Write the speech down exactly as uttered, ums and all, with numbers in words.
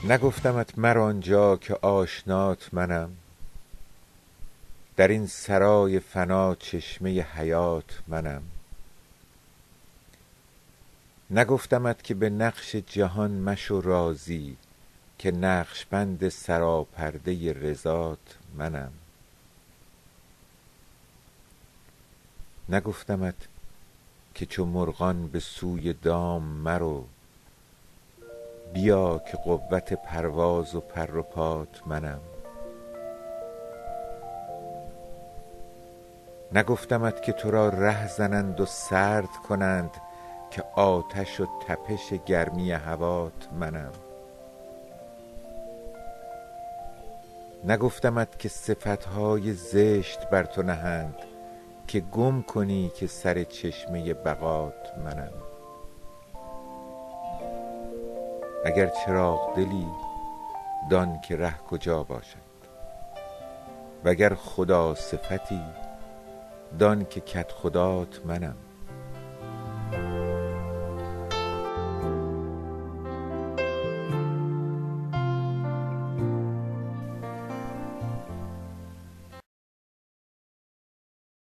نگفتمت مر آنجا که آشنات منم، در این سرای فنا چشمه حیات منم. نگفتمت که به نقش جهان مشو راضی، که نقشبند سراپرده رضات منم. نگفتمت که چو مرغان به سوی دام مرو، بیا که قوت پرواز و پر و پات منم. نگفتمت که تو را ره زنند و سرد کنند، که آتش و تپش گرمی هوات منم. نگفتمت که صفتهای زشت بر تو نهند، که گم کنی که سر چشمه بقات منم. اگر چراغ دلی دان که ره کجا باشد، وگر خدا صفتی دان که کدخدات منم.